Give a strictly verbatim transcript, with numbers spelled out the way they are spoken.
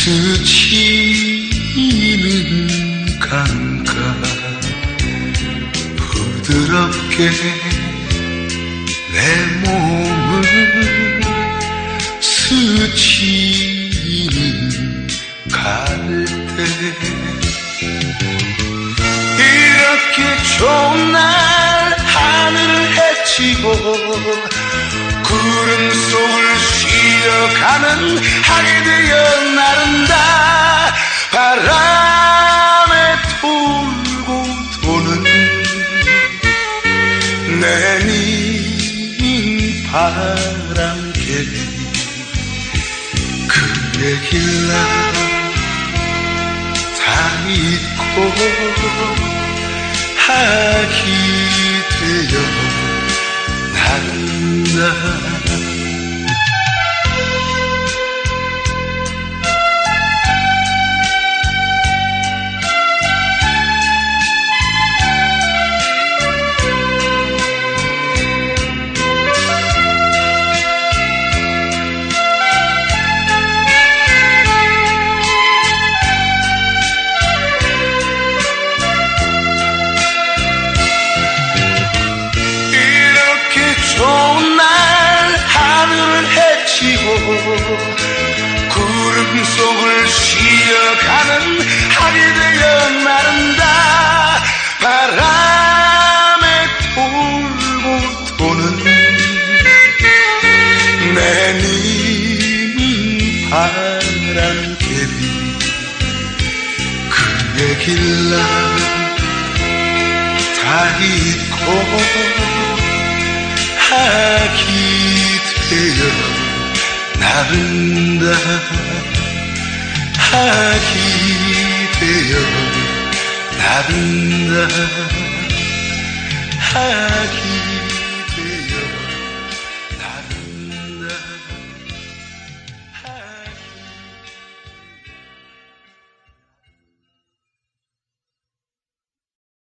스치는 강가 부드럽게 내 몸을 스치는 갈대 이렇게 좋은 날 하늘을 헤치고 구름 속을 쉬어가는 하게 되어 나른다 바람에 돌고 도는 내님 바람개비 그의 길라 다 잊고 하기 되어 나른다 좋은 날 하늘을 헤치고 구름 속을 쉬어가는 하게 되어 나른다 바람에 돌고 도는 내님 바람개비 그의 길라 다 잊고 하기 되어 나른다 하기 되어 나른다 하기